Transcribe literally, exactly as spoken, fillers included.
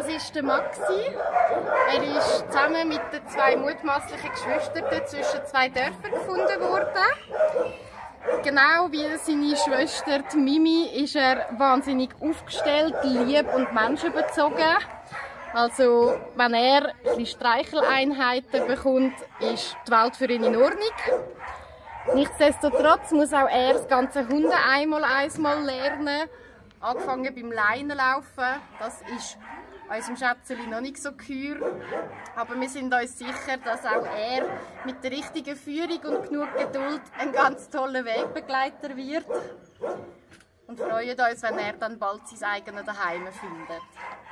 ist der Maxi. Er ist zusammen mit den zwei mutmaßlichen Geschwistern zwischen zwei Dörfern gefunden worden. Genau wie seine Schwester die Mimi ist er wahnsinnig aufgestellt, lieb und menschenbezogen. Also, wenn er ein Streicheleinheiten bekommt, ist die Welt für ihn in Ordnung. Nichtsdestotrotz muss auch er das ganze Hunde einmal einmal lernen. Angefangen beim Leinenlaufen. Das ist unserem Schätzeli noch nicht so geheuer. Aber wir sind uns sicher, dass auch er mit der richtigen Führung und genug Geduld ein ganz toller Wegbegleiter wird. Und freuen uns, wenn er dann bald sein eigenes Daheim findet.